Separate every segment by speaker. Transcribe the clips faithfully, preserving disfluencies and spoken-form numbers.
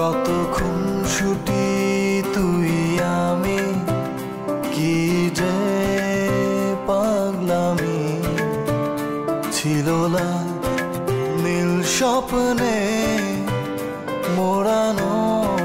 Speaker 1: কতক্ষণ ছুটি তুই আমি কি যে পাগলামি ছিল লাল নীল স্বপ্নে মোড়ানো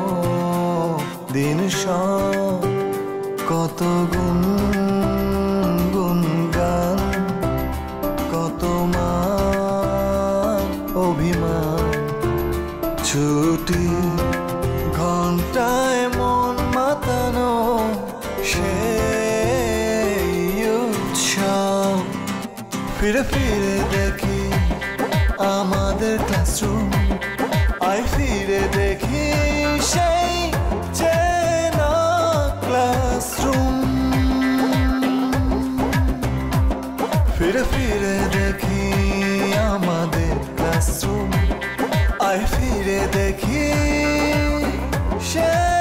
Speaker 1: দিন সব কত গুন গুন গান কত মান অভিমান ছুটি ঘন্টায় মন মাতানো সেই উৎসব ফিরে ফিরে দেখি আমাদের ক্লাসরুম আই ফিরে দেখি সেই চেনা ক্লাসরুম ফিরে ফিরে দেখি আমাদের ক্লাসরুম আই ফিরে দেখি সে